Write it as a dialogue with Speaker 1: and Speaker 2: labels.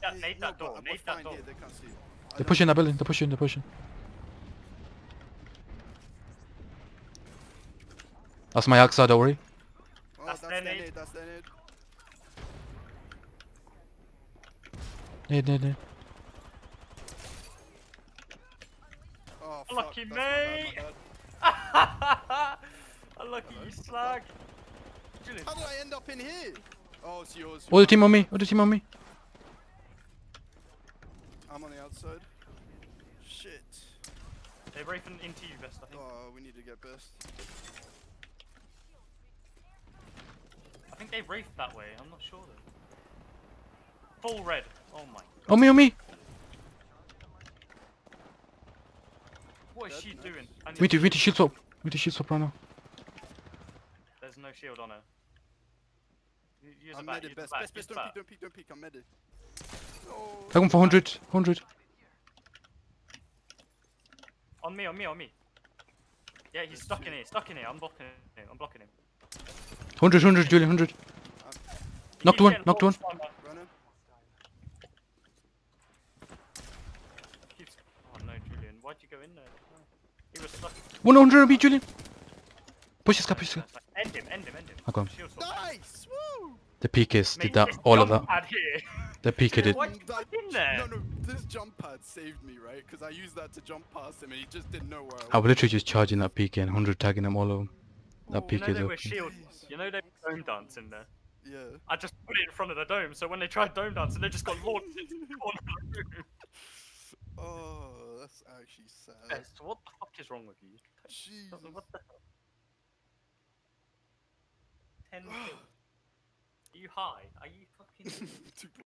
Speaker 1: Nade that door. Nade that door.
Speaker 2: They can't see.
Speaker 3: They're pushing that building. They're pushing. They're pushing. That's my Aksa, don't worry.
Speaker 2: Oh,
Speaker 1: That's
Speaker 2: that's
Speaker 1: their
Speaker 2: their
Speaker 1: nade.
Speaker 2: nade. That's their nade.
Speaker 3: Nade.
Speaker 2: Oh, fuck.
Speaker 1: Lucky
Speaker 2: That's
Speaker 1: mate.
Speaker 2: my bad.
Speaker 1: Unlucky, you slag. Julian.
Speaker 2: How did I end up in here? Oh, it's yours.
Speaker 3: All the team on me. All the team on me.
Speaker 2: I'm on the outside. Shit.
Speaker 1: They're racing into you, Best, I think.
Speaker 2: Oh, we need to get best.
Speaker 1: I think they raced that way. I'm not sure though. Full red. Oh my.
Speaker 3: On me.
Speaker 1: What is she doing? I
Speaker 3: We need to shield swap. We need to shield swap right now.
Speaker 1: There's no shield on her. Use
Speaker 2: I'm
Speaker 1: the back,
Speaker 2: medded
Speaker 1: use the
Speaker 2: best.
Speaker 1: back,
Speaker 2: Best,
Speaker 1: use
Speaker 2: best,
Speaker 1: the
Speaker 2: don't
Speaker 1: back.
Speaker 2: peek, don't peek, I'm medded. Oh.
Speaker 3: Tag him for 100.
Speaker 1: On me. Yeah, he's stuck in here, I'm blocking him.
Speaker 3: 100, Julian, 100. Knocked one.
Speaker 2: Running.
Speaker 1: Oh no, Julian, why'd you go in there? He was stuck.
Speaker 3: 100 me, Julian. Push this guy.
Speaker 1: End him.
Speaker 3: I got him.
Speaker 1: Shield swap.
Speaker 2: Nice! Woo!
Speaker 3: The PKs
Speaker 1: Mate,
Speaker 3: did that.
Speaker 1: this
Speaker 3: All of
Speaker 1: jump
Speaker 3: that.
Speaker 1: pad here.
Speaker 3: The PK did.
Speaker 1: Why'd you put in there?
Speaker 2: No, this jump pad saved me, right? Because I used that to jump past him and he just didn't know where
Speaker 3: I
Speaker 2: I
Speaker 3: was
Speaker 2: was.
Speaker 3: literally just charging that PK and 100 tagging them all of them. That
Speaker 2: Oh,
Speaker 1: You
Speaker 3: PK
Speaker 1: know
Speaker 3: is
Speaker 1: they were
Speaker 3: open.
Speaker 1: shield. You know they were dome dance in there.
Speaker 2: Yeah.
Speaker 1: I just put it in front of the dome, so when they tried dome dancing, they just got launched into the corner of the room.
Speaker 2: Oh, that's actually sad.
Speaker 1: Best, what the fuck is wrong with you?
Speaker 2: Jesus.
Speaker 1: What the hell? 10 kills. Are you high? Are you fucking...
Speaker 2: Too